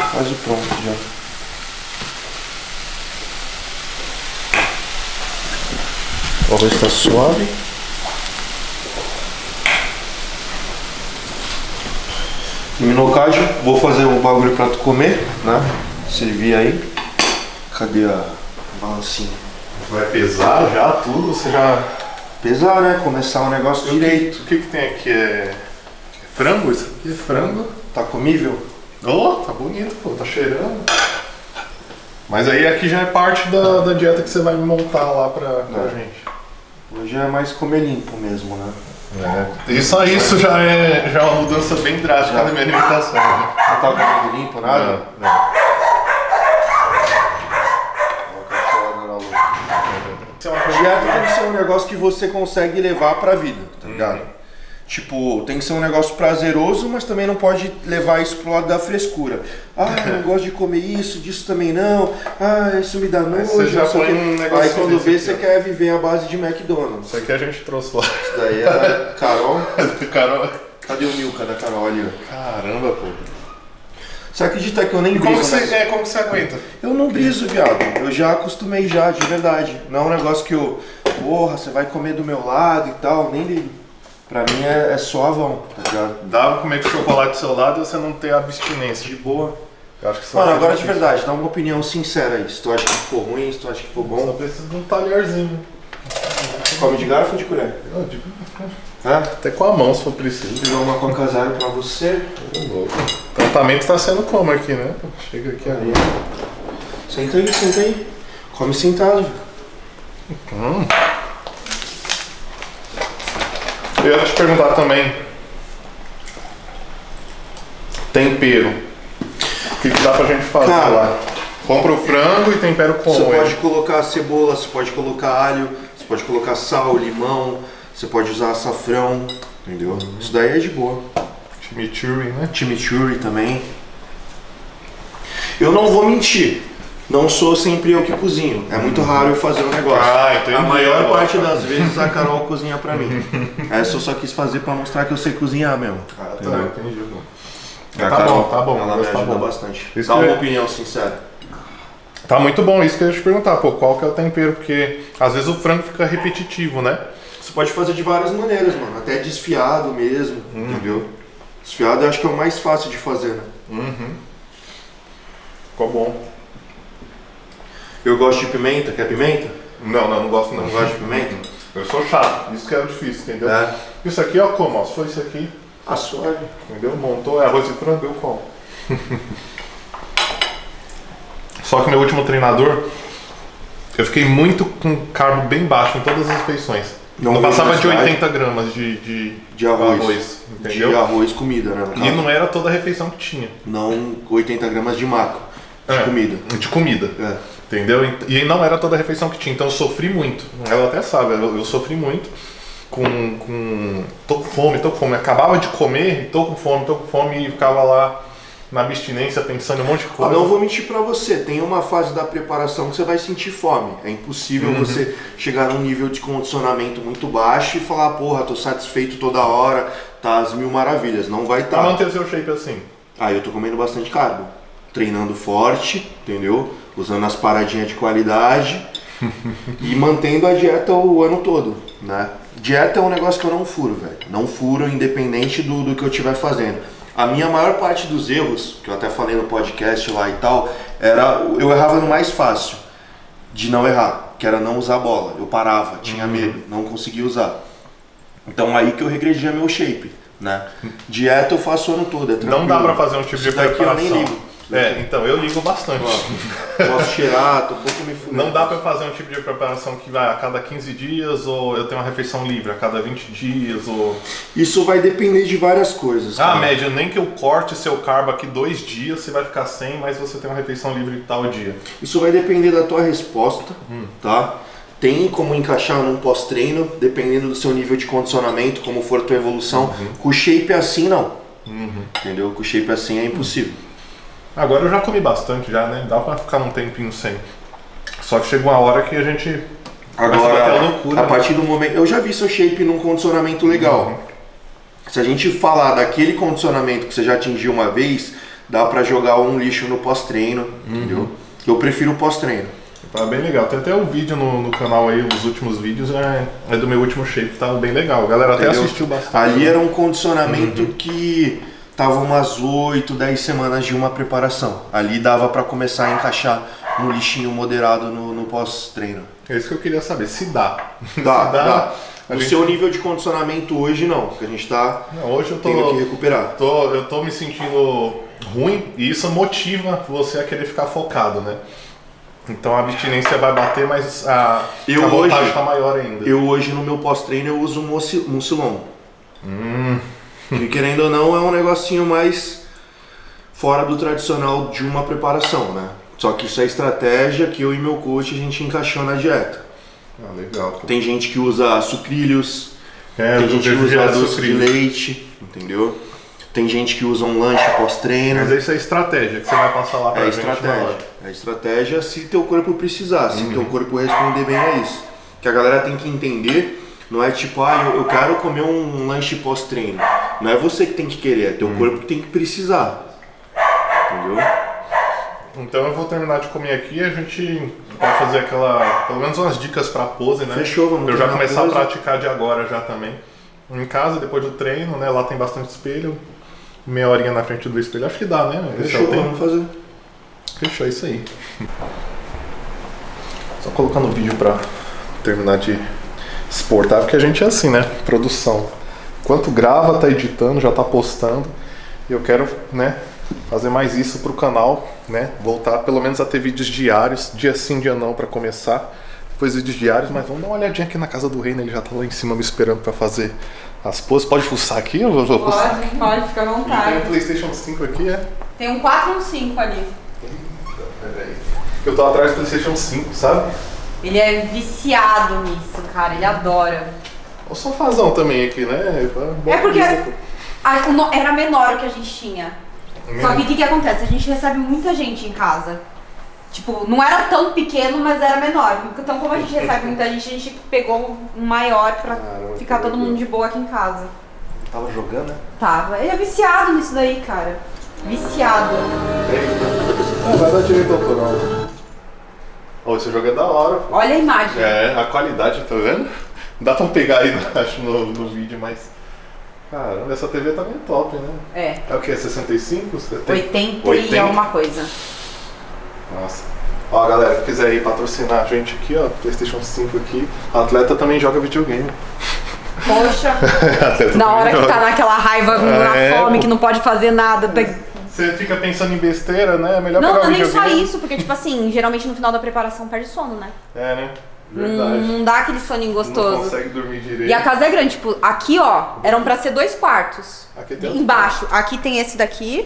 Quase pronto já. Vamos ver se tá suave. Minocádio, vou fazer um bagulho pra tu comer, né? Servir aí. Cadê a balancinha? Vai pesar já tudo? Você já... Pesar, né? Começar o negócio direito. O que tem aqui? É frango? Isso aqui é frango. Tá comível? Oh, tá bonito, pô, tá cheirando. Mas aí aqui já é parte da dieta que você vai montar lá pra gente. Hoje é mais comer limpo mesmo, né? Isso já é uma mudança bem drástica na minha alimentação. Né? Não tá comendo limpo, nada? Não. Dieta tem que ser um negócio que você consegue levar pra vida, tá ligado? Tipo, tem que ser um negócio prazeroso, mas também não pode levar isso pro lado da frescura. Ah, eu não gosto de comer isso, disso também não. Ah, isso me dá nojo. Você já põe um negócio. Aí quando vê, você quer viver à base de McDonald's. Isso aqui a gente trouxe lá. Isso daí é a Carol. Carol. Cadê o Milka da Carol ali? Caramba, pô. Você acredita que eu nem Como briso? como que você aguenta? Eu não briso, viado. Eu já acostumei já, de verdade. Não é um negócio que eu... Porra, você vai comer do meu lado e tal. Nem ligo. Pra mim é suavão, tá ligado? Dá pra comer com chocolate do seu lado e você não ter abstinência. De boa. Eu acho que Mano, agora de verdade, dá uma opinião sincera aí. Se tu acha que ficou ruim, se tu acha que ficou Só bom. precisa de um talherzinho. Come de garfo ou de colher? Até com a mão, se for preciso. Vou pegar uma Coca Zero pra você. O tratamento tá sendo como aqui, né? Chega aqui aí. Senta aí, senta aí. Come sentado. Eu ia te perguntar também. Tempero. O que dá pra gente fazer lá? Compra o frango e tempero com Você pode colocar cebola, você pode colocar alho, você pode colocar sal, limão, você pode usar açafrão, entendeu? Isso daí é de boa. Chimichurri, né? Chimichurri também. Eu não vou mentir, não sou sempre eu que cozinho. É muito raro eu fazer um negócio. Entendi. A maior parte das vezes a Carol cozinha pra mim. Essa eu só quis fazer pra mostrar que eu sei cozinhar mesmo. Entendi. Tá bom. Ela me tá ajuda bom. bastante. Isso Dá uma que- opinião sincera. Tá muito bom, isso que eu ia te perguntar, pô, qual que é o tempero? Porque às vezes o frango fica repetitivo, né? Você pode fazer de várias maneiras, mano. Até desfiado mesmo, entendeu? Desfiado eu acho que é o mais fácil de fazer, né? Ficou bom. Eu gosto de pimenta. Quer pimenta? Não gosto não. Não gosto de pimenta? Eu sou chato, isso que é o difícil, entendeu? É. Isso aqui, ó, como? Ó, se for isso aqui, A suave. entendeu? Montou, é arroz e frango, eu como. Só que meu último treinador, eu fiquei muito com carbo bem baixo em todas as refeições. Não passava de 80 gramas de arroz. entendeu? De arroz, comida, né? E não era toda a refeição que tinha. Não 80 gramas de macro. De comida. De comida. É. Entendeu? E não era toda a refeição que tinha, então eu sofri muito. Ela até sabe, eu sofri muito tô com fome. Acabava de comer, tô com fome e ficava lá na abstinência pensando em um monte de coisa. Não vou mentir pra você, tem uma fase da preparação que você vai sentir fome. É impossível você chegar num nível de condicionamento muito baixo e falar, porra, tô satisfeito toda hora, tá às mil maravilhas. Não vai estar. Pra manter o seu shape assim. Eu tô comendo bastante carbo. Treinando forte, entendeu? Usando as paradinhas de qualidade e mantendo a dieta o ano todo, né? Dieta é um negócio que eu não furo, velho. Não furo independente do que eu estiver fazendo. A minha maior parte dos erros, que eu até falei no podcast lá e tal, eu errava no mais fácil de não errar, que era não usar bola. Eu parava, tinha medo, não conseguia usar. Então aí que eu regredia meu shape, né? Dieta eu faço o ano todo, é tranquilo. Não dá pra fazer um tipo de Isso daqui preparação. eu nem ligo. Então, eu ligo bastante. Posso cheirar, tô um pouco me fudendo. Não dá pra fazer um tipo de preparação que vai a cada 15 dias, ou eu tenho uma refeição livre a cada 20 dias, ou... Isso vai depender de várias coisas. Ah, média, nem que eu corte seu carbo aqui 2 dias, você vai ficar sem, mas você tem uma refeição livre tal dia. Isso vai depender da tua resposta, tá? Tem como encaixar num pós-treino, dependendo do seu nível de condicionamento, como for a tua evolução. Com o shape assim, não. Entendeu? Com o shape assim é impossível. Agora eu já comi bastante já, né? Dá pra ficar um tempinho sem. Só que chegou uma hora que a gente... Agora, loucura, a partir do momento... Eu já vi seu shape num condicionamento legal. Se a gente falar daquele condicionamento que você já atingiu uma vez, dá pra jogar um lixo no pós-treino, entendeu? Eu prefiro o pós-treino. Tá bem legal. Tem até um vídeo no canal aí, os últimos vídeos é do meu último shape, tá bem legal. A galera até assistiu bastante. Ali era um condicionamento que tava umas 8, 10 semanas de uma preparação. Ali dava pra começar a encaixar um lixinho moderado no pós-treino. É isso que eu queria saber, se dá. Dá. No seu nível de condicionamento hoje não, porque a gente tá hoje eu tô, tendo que recuperar. Eu tô me sentindo ruim e isso motiva você a querer ficar focado, né? Então a abstinência vai bater, mas a vontade tá maior ainda. Eu hoje no meu pós-treino eu uso Mucilon. Que querendo ou não é um negocinho mais fora do tradicional de uma preparação, né? Só que isso é estratégia que eu e meu coach a gente encaixou na dieta. Ah, legal. Tem gente que usa sucrilhos, tem gente que usa doce de leite, entendeu? Tem gente que usa um lanche pós-treino. Mas isso é estratégia que você vai passar lá pra gente. É estratégia se teu corpo precisar, se teu corpo responder bem a isso. Que a galera tem que entender, não é tipo, eu quero comer um lanche pós-treino. Não é você que tem que querer, é teu corpo que tem que precisar. Entendeu? Então eu vou terminar de comer aqui e a gente vai fazer pelo menos umas dicas pra pose, né? Fechou, vamos eu já começar a praticar de agora já também. Em casa, depois do treino, né? Lá tem bastante espelho. Meia horinha na frente do espelho, acho que dá, né? Fechou, vamos fazer. Fechou, é isso aí. Só colocando o vídeo pra terminar de exportar, porque a gente é assim, né? Produção. Enquanto grava, tá editando, já tá postando. E eu quero, né? Fazer mais isso pro canal, né? Voltar pelo menos a ter vídeos diários, dia sim, dia não, pra começar. Depois vídeos diários, mas vamos dar uma olhadinha aqui na casa do Reino, ele já tá lá em cima me esperando pra fazer as poses. Pode fuçar aqui? Eu vou fuçar. Pode, fica à vontade. E tem um PlayStation 5 aqui, é? Tem um 4 e um 5 ali. Peraí. Eu tô atrás do PlayStation 5, sabe? Ele é viciado nisso, cara, ele adora. O sofazão também aqui, né? É porque era menor o que a gente tinha. Só que o que acontece? A gente recebe muita gente em casa. Tipo, não era tão pequeno, mas era menor. Então, como a gente recebe muita gente, a gente pegou um maior pra ficar todo mundo de boa aqui em casa. Tava jogando, né? Tava. Ele é viciado nisso daí, cara. Viciado. Vai dar direito autoral. Ó, esse jogo é da hora. Pô. Olha a imagem. É, a qualidade, tá vendo? Dá pra pegar aí, acho, no vídeo, mas... Caramba, essa TV tá bem top, né? É. É o que? 65? 80 e alguma coisa. Nossa. Ó, galera, que quiser ir patrocinar a gente aqui, ó, PlayStation 5 aqui. A atleta também joga videogame. Poxa. Na hora que tá naquela raiva, na fome, que não pode fazer nada. Você fica pensando em besteira, né? É melhor não, pegar não o é nem videogame. só isso, porque tipo assim, geralmente no final da preparação perde sono, né? É, né? Verdade. Não dá aquele soninho gostoso. Não consegue dormir direito. E a casa é grande, tipo, aqui ó, eram pra ser 2 quartos. Aqui tem embaixo. Aqui tem esse daqui.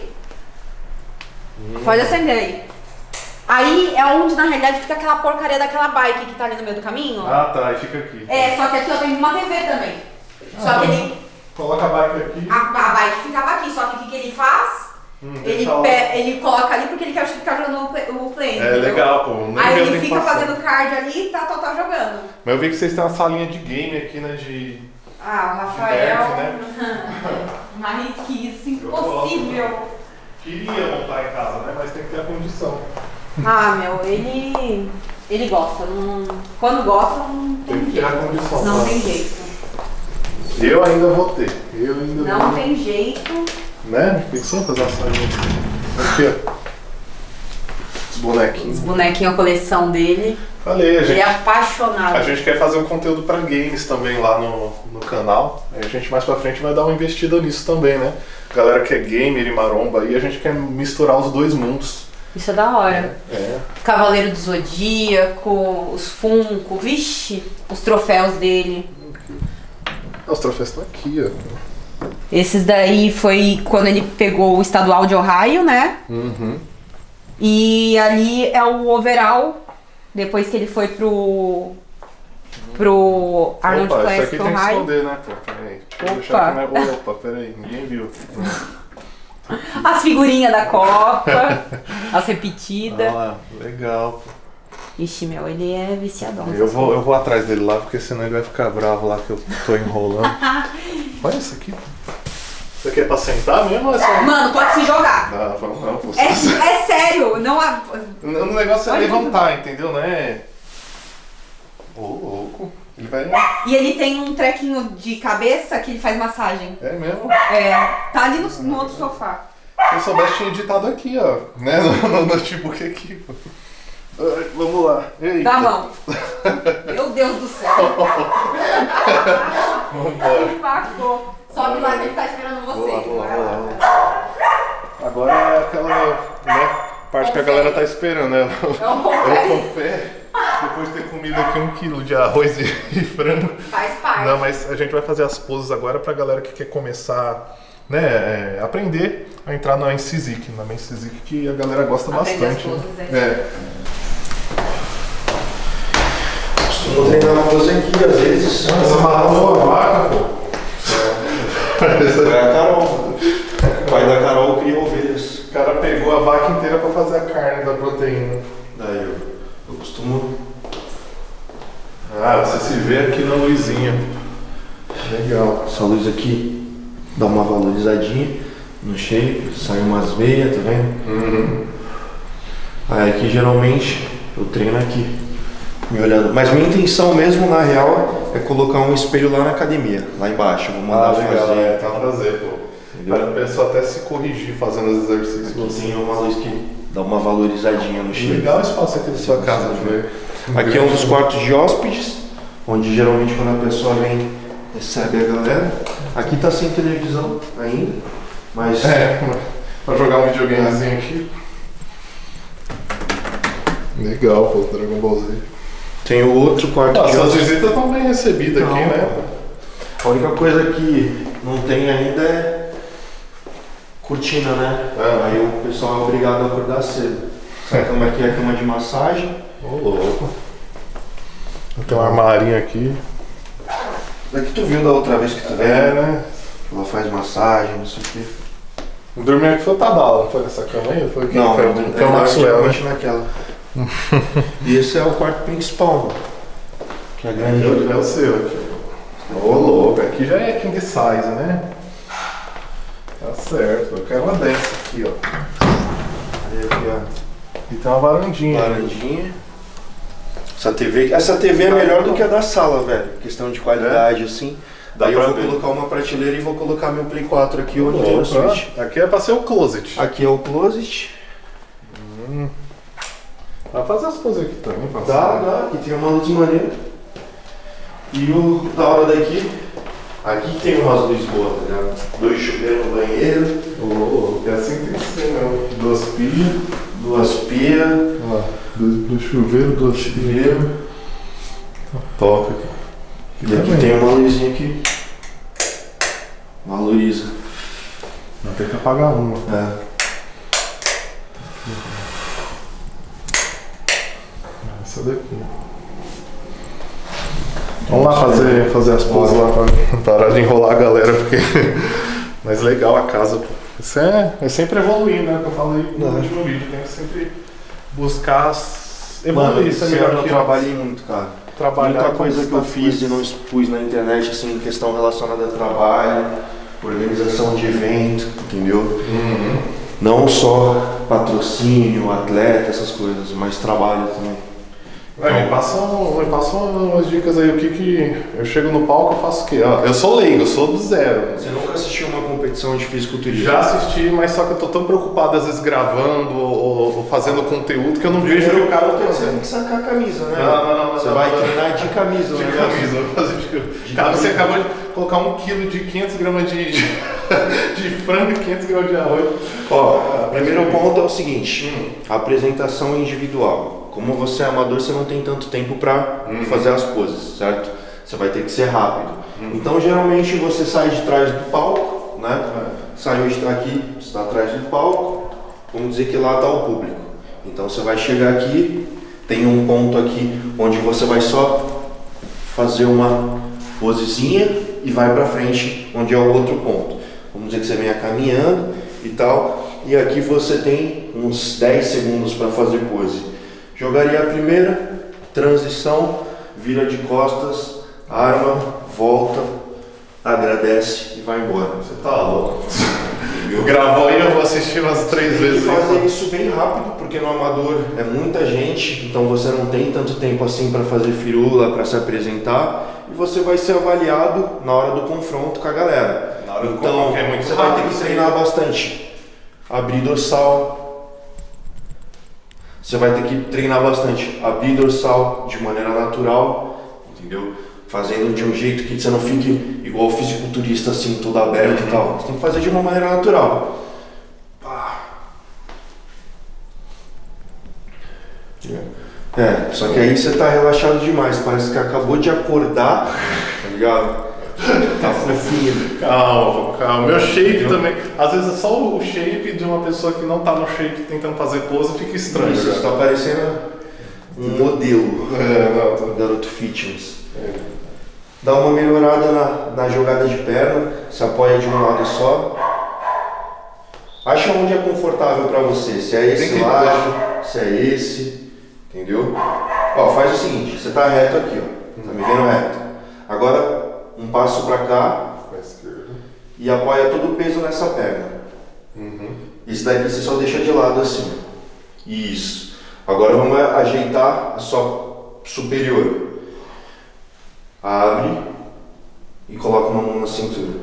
Pode acender aí. Aí é onde na realidade fica aquela porcaria daquela bike que tá ali no meio do caminho. Ah, tá, e fica aqui. É, só que aqui ó, tem uma TV também. Só que ele. Coloca a bike aqui. A bike ficava aqui, só que o que ele faz? Ele coloca ali porque ele quer ficar jogando o play. É legal, pô. Aí ele fica fazendo card ali e tá jogando. Mas eu vi que vocês têm uma salinha de game aqui, né? O Rafael. Né? Mais que isso, impossível. Queria montar em casa, né? Mas tem que ter a condição. Ele gosta. Quando gosta, não tem Tem que ter a jeito. condição. Não tá? tem jeito. Eu ainda vou ter. Não tem jeito. Né? Pensou fazer uma salinha aqui, ó. Os bonequinhos. Os bonequinhos, a coleção dele. Falei, Ele é apaixonado. A gente quer fazer um conteúdo pra games também lá no canal. Aí a gente mais pra frente vai dar uma investida nisso também, né? Galera que é gamer e maromba aí, a gente quer misturar os dois mundos. Isso é da hora. É. Cavaleiro do Zodíaco, os Funko, vixe, os troféus dele. Os troféus estão aqui, ó. Esses daí foi quando ele pegou o estadual de Ohio, né? Uhum. E ali é o overall, depois que ele foi pro Arnold Opa, Classic isso aqui tem que Ohio. esconder, né? Pô, peraí. Deixa eu deixar aqui, né? Opa, peraí, ninguém viu. As figurinhas da Copa, as repetidas. Ah, legal. Ixi, meu, ele é viciadão. Eu vou atrás dele lá, porque senão ele vai ficar bravo lá que eu tô enrolando. Olha isso aqui. Isso aqui é pra sentar mesmo ou é só... Mano, pode se jogar. Ah, vamos não. É sério, não há... O negócio é levantar, entendeu? Não é... Ô, louco. Ele vai... E ele tem um trequinho de cabeça que ele faz massagem. É mesmo? É, tá ali no outro sofá. Se eu soubesse, tinha editado aqui, ó. Né? No notebook aqui. Vamos lá. Eita. Dá a mão. Meu Deus do céu. Impactou. Sobe lá que ele tá esperando você. Vou lá. Agora é aquela, né, parte que a galera tá esperando, né? É um confere. Depois de ter comido aqui 1 quilo de arroz e frango. Faz parte. Não, mas a gente vai fazer as poses agora pra galera que quer começar, né, aprender a entrar na Incisic, que a galera gosta bastante. Né? Costumo treinar uma pose aqui, às vezes. Você matou a vaca, pô. Foi a Carol. O pai da Carol cria ovelhas. O cara pegou a vaca inteira pra fazer a carne da proteína. Daí eu costumo. Ah, você se vê aqui na luzinha. Legal. Essa luz aqui dá uma valorizadinha no shape, sai umas veias, tá vendo? Uhum. Aí aqui geralmente eu treino aqui, me olhando. Mas minha intenção mesmo, na real, é colocar um espelho lá na academia, lá embaixo. Vou mandar fazer. Tá fazer, pô. Para a pessoa até se corrigir fazendo os exercícios. Aqui tem uma luz que dá uma valorizadinha no shape. Legal o espaço aqui da sua casa, né? Aqui é um dos quartos de hóspedes, onde geralmente quando a pessoa vem, recebe a galera. Aqui tá sem televisão ainda, mas... Pra jogar um videogamezinho aqui. Legal, pô, Dragon Ball Z. Tem o outro quarto de Suas hóspedes. visitas estão bem recebidas aqui, né? A única coisa que não tem ainda é cortina, né? Aí o pessoal é obrigado a acordar cedo. Essa cama aqui é a cama de massagem. Ô, louco. Tem um armarinho aqui. Daqui tu viu da outra vez que tu veio? Né? Ela faz massagem, não sei o quê. Dormiu aqui foi o Tadala, não foi nessa cama aí? Foi aqui? Não, foi o Maxwell, né? naquela. E esse é o quarto principal, mano. Que é grande. É o seu aqui. Ô, louco, aqui já é king size, né? Tá certo, eu quero uma dessa aqui, ó. Aí aqui, ó. E tem uma varandinha. Varandinha. Essa TV é melhor do que a da sala, velho. Questão de qualidade, assim. Daí eu vou colocar uma prateleira e vou colocar meu Play 4 aqui onde tem a Switch. Aqui é pra ser o closet. Aqui é o closet. Dá pra fazer as coisas aqui também, Dá. Aqui tem uma luz maneira. E o da hora daqui, aqui tem umas luzes boas, tá ligado? 2 chuveiros no banheiro. É assim que tem que ser, né? 2 pias. 2 pias. Do chuveiro, 2 chuveiros. Top aqui. E aqui tem uma luzinha aqui. Valoriza. Não tem que apagar uma. Essa daqui. Vamos lá fazer as poses lá pra parar de enrolar a galera, porque. Mas legal a casa, pô. Isso é sempre evoluir, né? Que eu falei no último vídeo. Tem que sempre buscar evoluir. Mano, isso é esse melhor ano eu que trabalhei muito, cara. Muita coisa que eu fiz e não expus na internet, assim, questão relacionada a trabalho, organização de evento, entendeu? Não só patrocínio, atleta, essas coisas, mas trabalho também. Me passa umas dicas aí, o que eu chego no palco, eu faço o quê? Eu sou leigo, eu sou do zero. Você nunca assistiu uma competição de fisiculturismo? Já assisti, mas só que eu tô tão preocupado às vezes gravando ou fazendo conteúdo que eu não vejo o que o cara tá Você fazendo. tem que sacar a camisa, né? Não. Você vai treinar de camisa, De né? camisa, vou fazer de Cara, você acabou de colocar 1 kg de 500 gramas de frango e 500 gramas de arroz. Ó, primeiro ponto é o seguinte, a apresentação individual. Como você é amador, você não tem tanto tempo para fazer as poses, certo? Você vai ter que ser rápido. Então, geralmente, você sai de trás do palco, né? Saiu aqui, está atrás do palco, vamos dizer que lá está o público. Então, você vai chegar aqui, tem um ponto aqui onde você vai só fazer uma posezinha e vai para frente, onde é o outro ponto. Vamos dizer que você venha caminhando e tal, e aqui você tem uns 10 segundos para fazer pose. Jogaria a primeira, transição, vira de costas, arma, volta, agradece e vai embora. Você tá louco. Gravou aí, eu vou assistir umas 3 vezes. Tem que fazer isso bem rápido, porque no amador é muita gente, então você não tem tanto tempo assim para fazer firula, para se apresentar, e você vai ser avaliado na hora do confronto com a galera. Na hora do então confronto é muito você rápido, vai ter que treinar bastante. Abrir dorsal. Você vai ter que treinar bastante. Abrir dorsal de maneira natural, entendeu? Fazendo de um jeito que você não fique igual o fisiculturista assim, todo aberto e tal. Você tem que fazer de uma maneira natural. Só que aí você tá relaxado demais, parece que acabou de acordar, tá ligado? Tá fofinho. Calma. Meu shape também. Às vezes é só o shape de uma pessoa que não tá no shape tentando fazer pose, fica estranho. Isso tá parecendo um modelo. Garoto fitness. Dá uma melhorada na jogada de perna, se apoia de um lado só. Acha onde é confortável pra você, se é esse lado, se é esse, entendeu? Ó, faz o seguinte, você tá reto aqui, ó, tá me vendo reto. Agora, um passo pra cá e apoia todo o peso nessa perna. Esse daqui você só deixa de lado assim. Isso. Agora vamos ajeitar a sua superior. Abre e coloca uma mão na cintura.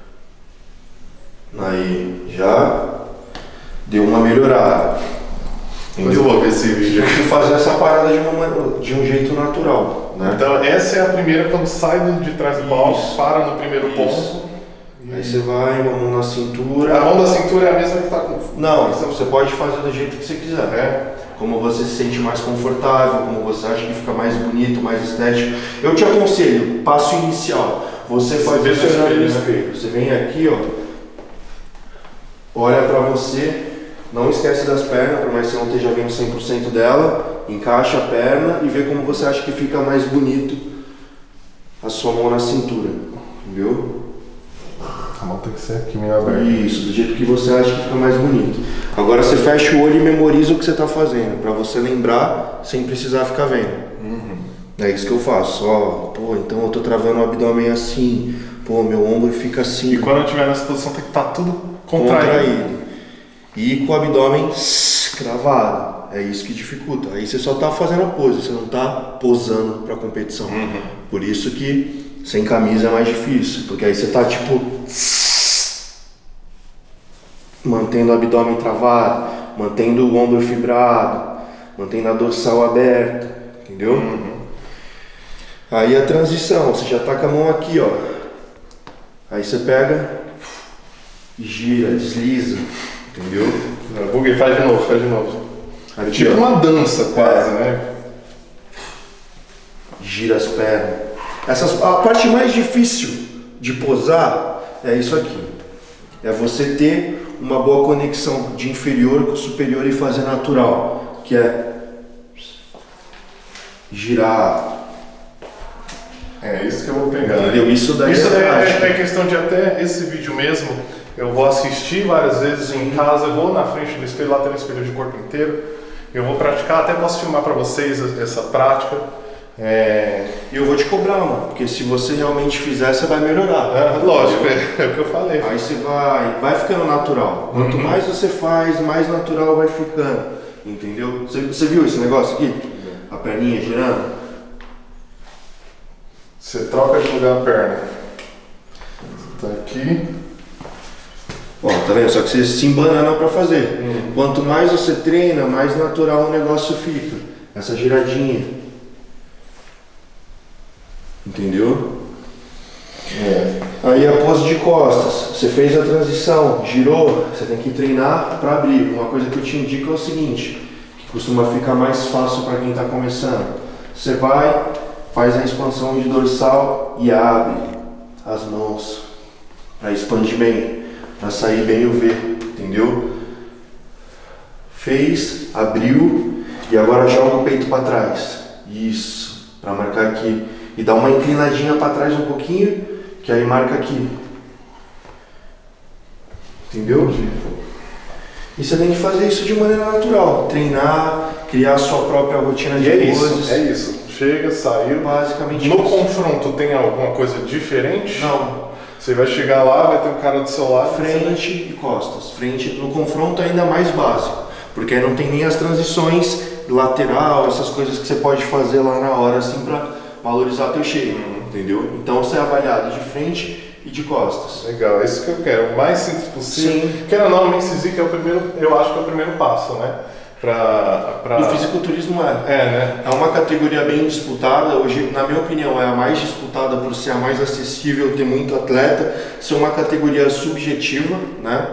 Aí já deu uma melhorada. Mas eu vou ver esse vídeo. Tem que fazer essa parada de um jeito natural, né? Então essa é a primeira, quando sai de trás do palco, para no primeiro ponto. Aí você vai, uma mão na cintura. A mão da cintura é a mesma que está com... Não, você pode fazer do jeito que você quiser. Como você se sente mais confortável, como você acha que fica mais bonito, mais estético. Eu te aconselho, passo inicial, você faz isso no espelho. Você vem aqui, ó, olha pra você, não esquece das pernas, por mais que você não esteja vendo 100% dela, encaixa a perna e vê como você acha que fica mais bonito a sua mão na cintura, entendeu? A mão tem que ser aqui meio aberta. Isso, do jeito que você acha que fica mais bonito. Agora você fecha o olho e memoriza o que você está fazendo, para você lembrar sem precisar ficar vendo. É isso que eu faço. Ó, pô, então eu tô travando o abdômen assim, pô, meu ombro fica assim. E quando eu estiver nessa posição tem que estar tudo contraído. E com o abdômen cravado. É isso que dificulta. Aí você só tá fazendo a pose, você não tá posando para competição. Por isso que sem camisa é mais difícil, porque aí você tá tipo mantendo o abdômen travado, mantendo o ombro fibrado, mantendo a dorsal aberta, entendeu? Aí a transição, você já tá com a mão aqui, ó. Aí você pega e gira, desliza, entendeu? Buguei, faz de novo. Aqui, tipo ó. uma dança quase, né? Gira as pernas. A parte mais difícil de posar é isso aqui. É você ter uma boa conexão de inferior com superior e fazer natural, que é girar. É isso que eu vou pegar. Entendeu? Isso daí é questão de até esse vídeo mesmo. Eu vou assistir várias vezes em casa, eu vou na frente do espelho, lá tem um espelho de corpo inteiro. Eu vou praticar, até posso filmar pra vocês essa prática. E eu vou te cobrar, mano, porque se você realmente fizer, você vai melhorar. Lógico, é o que eu falei. Aí você vai ficando natural. Quanto mais você faz, mais natural vai ficando. Entendeu? Você viu esse negócio aqui? A perninha girando? Você troca de lugar a perna. Você tá aqui. Ó, tá vendo? Só que você se embanana pra fazer. Quanto mais você treina, mais natural o negócio fica. Essa giradinha. Entendeu? Aí a pose de costas. Você fez a transição, girou, você tem que treinar para abrir. Uma coisa que eu te indico é o seguinte, que costuma ficar mais fácil para quem está começando. Você vai, faz a expansão de dorsal e abre as mãos para expandir bem, para sair bem o V, entendeu? Fez, abriu e agora joga o peito para trás. Isso, para marcar aqui. E dá uma inclinadinha para trás um pouquinho, que aí marca aqui. Entendeu? E você tem que fazer isso de maneira natural. Treinar, criar a sua própria rotina de poses. É isso. Chega, saiu. Basicamente no isso. confronto tem alguma coisa diferente? Não. Você vai chegar lá, vai ter um cara do seu lado. Frente e costas. Frente no confronto ainda mais básico, porque aí não tem nem as transições lateral, essas coisas que você pode fazer lá na hora assim pra valorizar teu shape, entendeu? Então você é avaliado de frente e de costas. Legal, é isso que eu quero, o mais simples possível. Sim. Quero ou não, o Main Physique é o primeiro, eu acho que é o primeiro passo, né? O fisiculturismo né? é uma categoria bem disputada. Hoje, na minha opinião, é a mais disputada por ser a mais acessível, ter muito atleta, ser uma categoria subjetiva, né?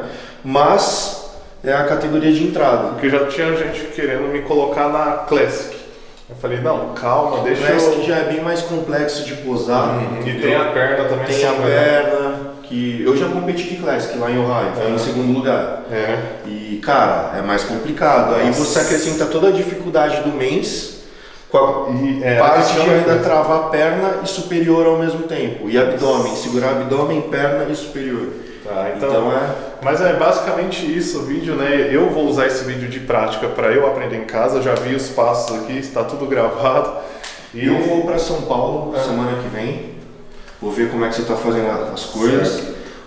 Mas é a categoria de entrada. Porque já tinha gente querendo me colocar na Classic. Eu falei, não, calma, deixa eu... Classic já é bem mais complexo de posar. E tem a perna também. Tem a perna, que eu já competi de Classic lá em Ohio, foi em segundo lugar. E, cara, é mais complicado. Aí você acrescenta toda a dificuldade do Mains, com a parte de ainda travar a perna e superior ao mesmo tempo. E abdômen, segurar abdômen, perna e superior. Tá, então Mas é basicamente isso o vídeo, né? Eu vou usar esse vídeo de prática para eu aprender em casa, já vi os passos aqui, está tudo gravado. E eu vou para São Paulo semana que vem, vou ver como é que você está fazendo as coisas.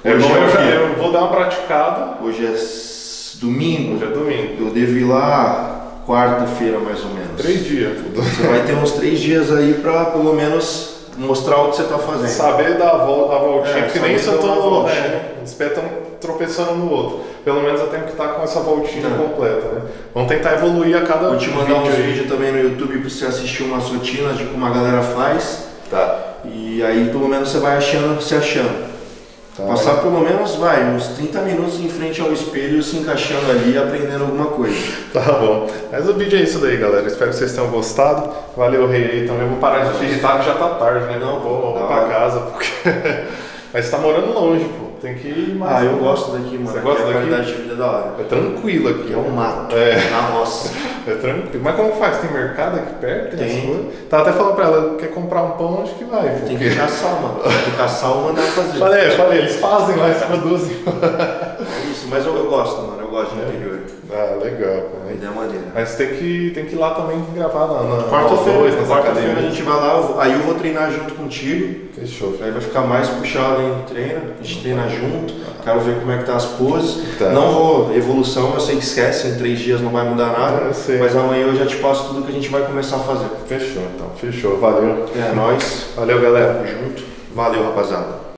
Eu vou dar uma praticada. Hoje é domingo. Hoje é domingo. Eu devo ir lá quarta-feira mais ou menos. 3 dias. Você vai ter uns 3 dias aí para pelo menos mostrar o que você está fazendo. Saber dar a voltinha, porque nem isso eu tô... os pés estão tropeçando no outro. Pelo menos eu tenho que estar com essa voltinha completa, né? Vamos tentar evoluir a cada vídeo. Vou te mandar uns vídeos também no YouTube para você assistir umas rotinas de como a galera faz. Tá. E aí pelo menos você vai se achando. Tá. Passar pelo menos uns 30 minutos em frente ao espelho, se encaixando ali e aprendendo alguma coisa. Tá bom. Mas o vídeo é isso daí, galera. Espero que vocês tenham gostado. Valeu, Rei, aí também. Vou parar de digitar que já tá tarde, né? Não, vou pra casa, porque... Mas você tá morando longe, pô. Tem que ir mais. Eu gosto daqui, mano. Você gosta daqui? A qualidade de vida é da hora. É tranquilo aqui. É um mato. Na roça. É tranquilo. Mas como faz? Tem mercado aqui perto? Tem. Tava até falando pra ela, quer comprar um pão, onde que vai? Tem que caçar, mano. Tem que caçar ou mandar fazer. Falei, eles fazem lá, eles produzem. É isso, mas eu gosto, mano. Eu gosto do interior. Legal. A ideia é maneira. Mas tem que ir lá também gravar na quarta-feira a gente vai lá, aí eu vou treinar junto contigo. Fechou. Aí vai ficar mais puxado em treino, a gente treina junto, quero ver como é que tá as poses. Tá. Não vou, evolução eu sei que esquece, em 3 dias não vai mudar nada, mas amanhã eu já te passo tudo que a gente vai começar a fazer. Fechou então, fechou, valeu. É nóis. Valeu, galera. Tamo junto. Valeu, rapaziada.